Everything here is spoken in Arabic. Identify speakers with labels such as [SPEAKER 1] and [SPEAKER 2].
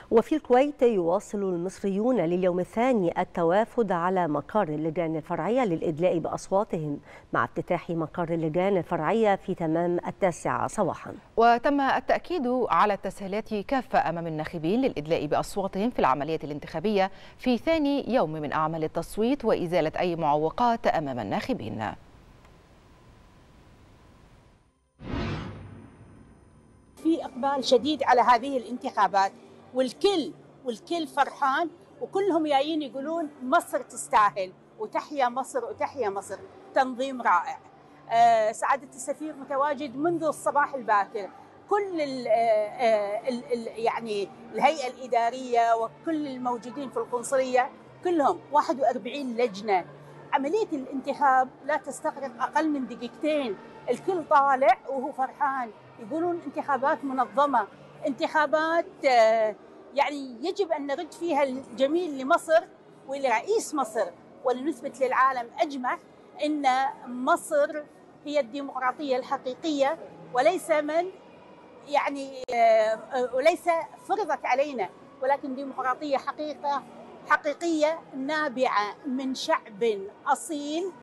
[SPEAKER 1] وفي الكويت يواصل المصريون لليوم الثاني التوافد على مقر اللجان الفرعية للإدلاء بأصواتهم مع افتتاح مقر اللجان الفرعية في تمام 9 صباحا.
[SPEAKER 2] وتم التأكيد على التسهيلات كافة أمام الناخبين للإدلاء بأصواتهم في العملية الانتخابية في ثاني يوم من أعمال التصويت وإزالة أي معوقات أمام الناخبين.
[SPEAKER 3] في إقبال شديد على هذه الانتخابات، والكل فرحان، وكلهم جايين يقولون مصر تستاهل، وتحيا مصر وتحيا مصر. تنظيم رائع. سعادة السفير متواجد منذ الصباح الباكر. كل يعني الهيئة الإدارية وكل الموجودين في القنصلية كلهم 41 لجنة. عملية الانتخاب لا تستغرق أقل من دقيقتين، الكل طالع وهو فرحان، يقولون انتخابات منظمة، انتخابات يعني يجب أن نرد فيها الجميل لمصر ولرئيس مصر، ولنثبت للعالم أجمع أن مصر هي الديمقراطية الحقيقية، وليس من يعني وليس فرضت علينا، ولكن ديمقراطية حقيقية نابعة من شعب أصيل